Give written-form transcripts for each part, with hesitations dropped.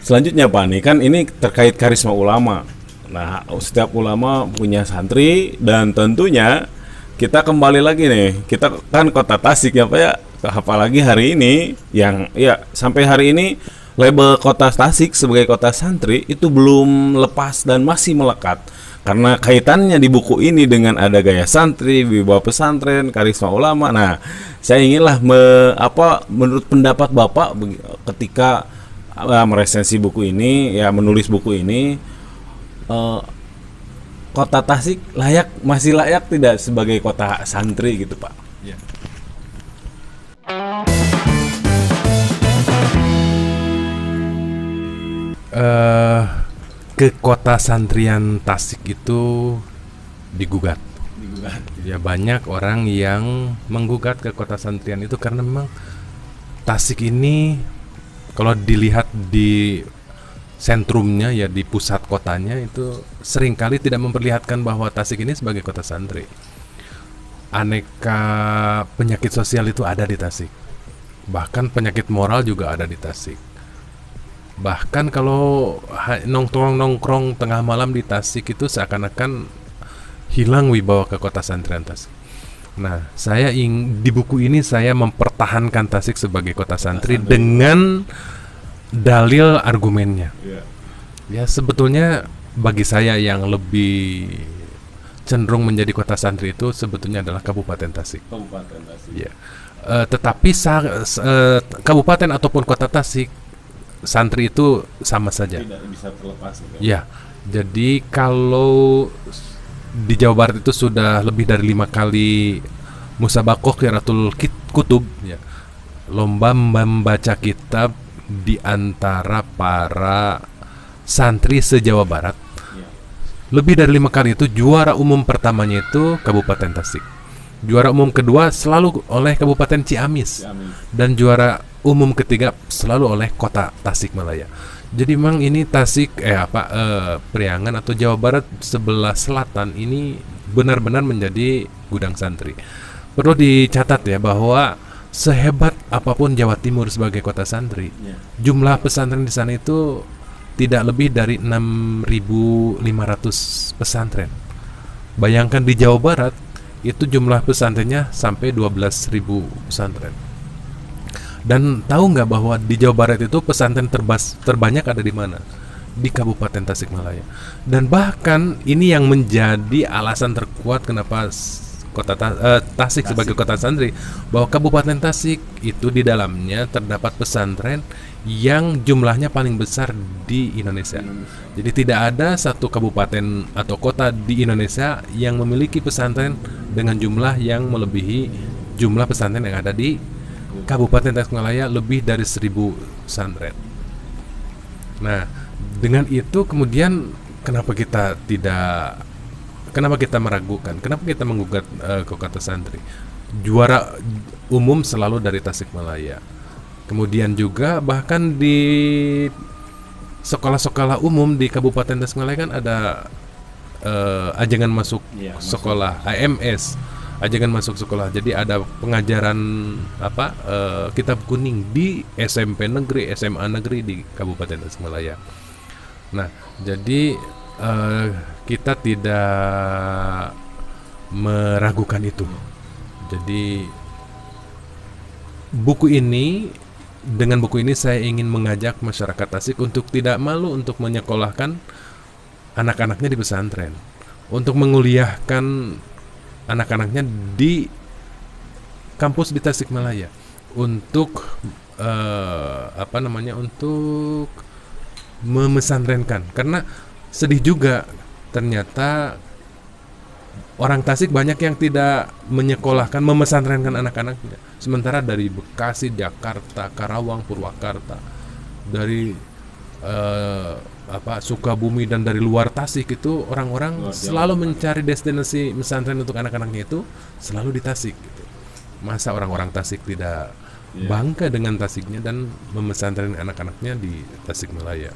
selanjutnya Pak nih kan ini terkait karisma ulama. Nah, setiap ulama punya santri dan tentunya kita kembali lagi nih. Kita kan kota Tasik ya Pak ya. Apalagi hari ini yang ya sampai hari ini label kota Tasik sebagai kota santri itu belum lepas dan masih melekat. Karena kaitannya di buku ini dengan ada gaya santri, wibawa pesantren, karisma ulama. Nah, saya inginlah menurut pendapat Bapak ketika meresensi buku ini, ya menulis buku ini, kota Tasik masih layak tidak sebagai kota santri gitu Pak? Ya. Ke kota santrian Tasik itu digugat. Ya banyak orang yang menggugat ke kota santrian itu karena memang Tasik ini kalau dilihat di sentrumnya ya di pusat kotanya itu seringkali tidak memperlihatkan bahwa Tasik ini sebagai kota santri. Aneka penyakit sosial itu ada di Tasik. Bahkan penyakit moral juga ada di Tasik. Bahkan kalau nongkrong tengah malam di Tasik itu seakan-akan hilang wibawa ke kota santrian Tasik. Nah, di buku ini saya mempertahankan Tasik sebagai kota santri dengan dalil argumennya. Ya sebetulnya bagi saya yang lebih cenderung menjadi kota santri itu sebetulnya adalah Kabupaten Tasik. Ya. Tetapi kabupaten ataupun kota Tasik, santri itu sama saja. Tidak bisa terlepas. Ya, jadi kalau di Jawa Barat itu sudah lebih dari 5 kali musabakoh Qiraatul Kutub, ya, lomba membaca kitab di antara para santri se-Jawa Barat. Lebih dari 5 kali itu juara umum pertamanya itu Kabupaten Tasik. Juara umum kedua selalu oleh Kabupaten Ciamis. Dan juara umum ketiga selalu oleh kota Tasikmalaya. Jadi memang ini Tasik Priangan atau Jawa Barat sebelah selatan ini benar-benar menjadi gudang santri. Perlu dicatat ya bahwa sehebat apapun Jawa Timur sebagai kota santri, jumlah pesantren di sana itu tidak lebih dari 6.500 pesantren. Bayangkan di Jawa Barat itu jumlah pesantrennya sampai 12.000 pesantren. Dan tahu nggak bahwa di Jawa Barat itu pesantren terbanyak ada di mana? Di Kabupaten Tasikmalaya. Dan bahkan ini yang menjadi alasan terkuat kenapa Tasik sebagai kota santri, bahwa Kabupaten Tasik itu di dalamnya terdapat pesantren yang jumlahnya paling besar di Indonesia. Jadi tidak ada satu kabupaten atau kota di Indonesia yang memiliki pesantren dengan jumlah yang melebihi jumlah pesantren yang ada di Kabupaten Tasikmalaya, lebih dari 1.000 pesantren. Nah, dengan itu kemudian kenapa kita meragukan? Kenapa kita menggugat ke kota santri? Juara umum selalu dari Tasikmalaya. Kemudian juga bahkan di sekolah-sekolah umum di Kabupaten Tasikmalaya kan ada ajangan masuk sekolah AMS, ajangan masuk sekolah. Jadi ada pengajaran kitab kuning di SMP negeri, SMA negeri di Kabupaten Tasikmalaya. Nah, jadi kita tidak meragukan itu. Jadi dengan buku ini saya ingin mengajak masyarakat Tasik untuk tidak malu untuk menyekolahkan anak-anaknya di pesantren, untuk menguliahkan anak-anaknya di kampus di Tasikmalaya, untuk untuk memesantrenkan. Karena sedih juga ternyata orang Tasik banyak yang tidak memesantrenkan anak-anaknya. Sementara dari Bekasi, Jakarta, Karawang, Purwakarta, dari Sukabumi dan dari luar Tasik itu orang-orang selalu mencari destinasi pesantren untuk anak-anaknya itu selalu di Tasik gitu. Masa orang-orang Tasik tidak bangga dengan Tasiknya dan memesantren anak-anaknya di Tasikmalaya?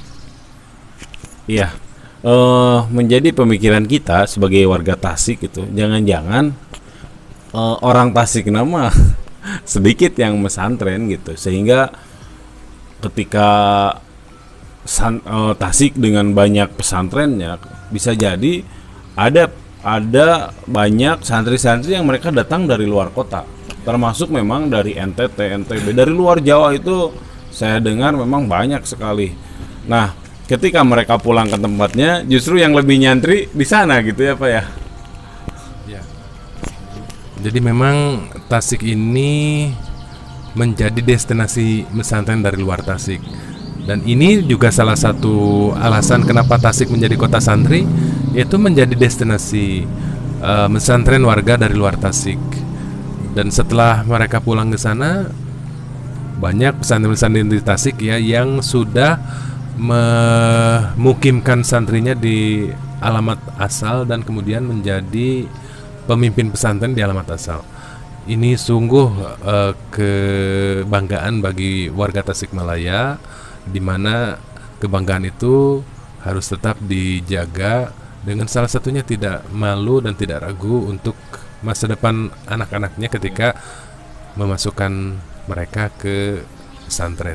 Iya. Menjadi pemikiran kita sebagai warga Tasik itu, jangan-jangan orang Tasik nama sedikit yang mesantren gitu, sehingga ketika Tasik dengan banyak pesantrennya, bisa jadi ada banyak santri-santri yang mereka datang dari luar kota, termasuk memang dari NTT, NTB, dari luar Jawa itu saya dengar memang banyak sekali. Nah, ketika mereka pulang ke tempatnya, justru yang lebih nyantri di sana gitu ya Pak ya. Ya. Jadi memang Tasik ini menjadi destinasi pesantren dari luar Tasik. Dan ini juga salah satu alasan kenapa Tasik menjadi kota santri, yaitu menjadi destinasi pesantren warga dari luar Tasik. Dan setelah mereka pulang ke sana, banyak pesantren-pesantren di Tasik ya yang sudah memukimkan santrinya di alamat asal dan kemudian menjadi pemimpin pesantren di alamat asal. Ini sungguh kebanggaan bagi warga Tasikmalaya, di mana kebanggaan itu harus tetap dijaga dengan salah satunya tidak malu dan tidak ragu untuk masa depan anak-anaknya ketika memasukkan mereka ke pesantren.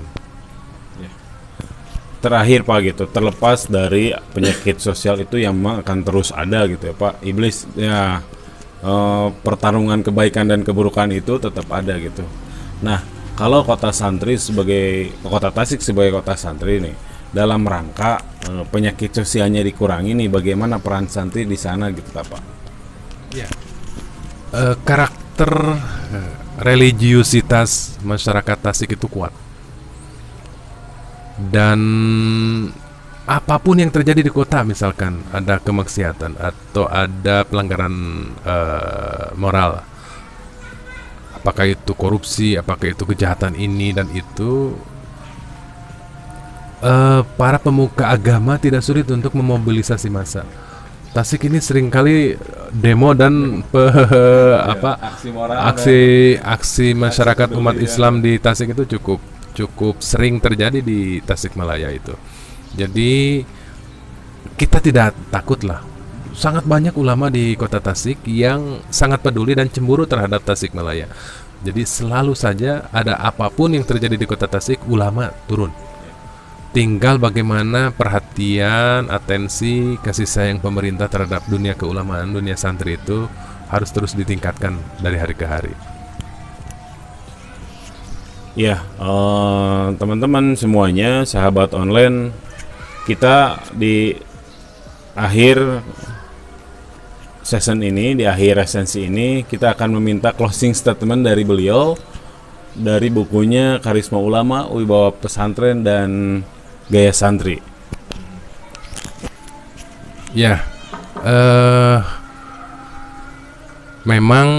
Terakhir Pak gitu, terlepas dari penyakit sosial itu yang memang akan terus ada gitu ya Pak, iblis ya, pertarungan kebaikan dan keburukan itu tetap ada gitu. Nah, kalau kota Tasik sebagai kota santri nih, dalam rangka penyakit sosialnya dikurangi nih, bagaimana peran santri di sana gitu Pak? Ya. Karakter religiusitas masyarakat Tasik itu kuat. Dan apapun yang terjadi di kota, misalkan ada kemaksiatan atau ada pelanggaran moral, apakah itu korupsi, apakah itu kejahatan ini dan itu, para pemuka agama tidak sulit untuk memobilisasi massa. Tasik ini seringkali demo dan aksi masyarakat umat Islam di Tasik itu cukup sering terjadi di Tasikmalaya itu. Jadi kita tidak takut lah. Sangat banyak ulama di kota Tasik yang sangat peduli dan cemburu terhadap Tasikmalaya. Jadi selalu saja ada apapun yang terjadi di kota Tasik, ulama turun. Tinggal bagaimana perhatian, atensi, kasih sayang pemerintah terhadap dunia keulamaan, dunia santri itu harus terus ditingkatkan dari hari ke hari. Ya, teman-teman semuanya, sahabat online, kita di akhir session ini, di akhir resensi ini, kita akan meminta closing statement dari beliau dari bukunya Karisma Ulama, Wibawa Pesantren dan Gaya Santri. Ya, memang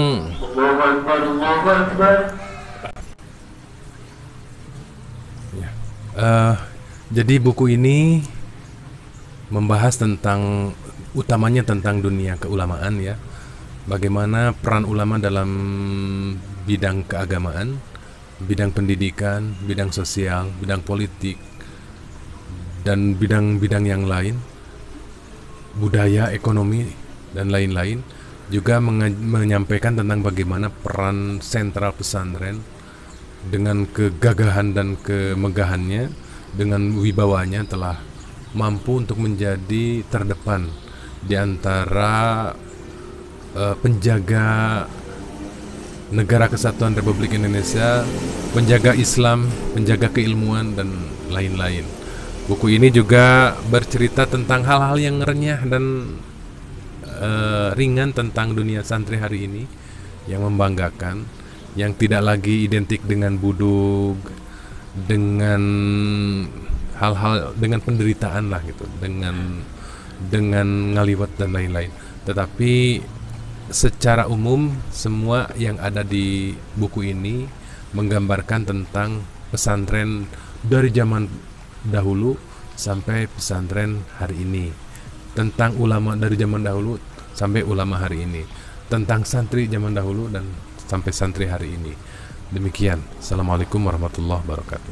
jadi buku ini membahas tentang, utamanya tentang dunia keulamaan ya. Bagaimana peran ulama dalam bidang keagamaan, bidang pendidikan, bidang sosial, bidang politik, dan bidang-bidang yang lain, budaya, ekonomi, dan lain-lain. Juga menyampaikan tentang bagaimana peran sentral pesantren dengan kegagahan dan kemegahannya, dengan wibawanya telah mampu untuk menjadi terdepan di antara penjaga negara kesatuan Republik Indonesia, penjaga Islam, penjaga keilmuan, dan lain-lain. Buku ini juga bercerita tentang hal-hal yang renyah dan ringan tentang dunia santri hari ini, yang membanggakan, yang tidak lagi identik dengan budug, dengan hal-hal, dengan penderitaan lah gitu, dengan ngaliwat dan lain-lain. Tetapi secara umum semua yang ada di buku ini menggambarkan tentang pesantren dari zaman dahulu sampai pesantren hari ini, tentang ulama dari zaman dahulu sampai ulama hari ini, tentang santri zaman dahulu dan sampai santri hari ini. Demikian. Assalamualaikum warahmatullahi wabarakatuh.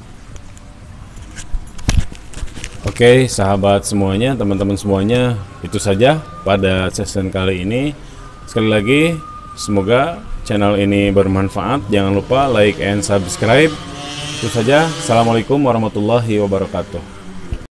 Oke, sahabat semuanya, teman-teman semuanya, itu saja pada session kali ini. Sekali lagi, semoga channel ini bermanfaat. Jangan lupa like and subscribe. Itu saja. Assalamualaikum warahmatullahi wabarakatuh.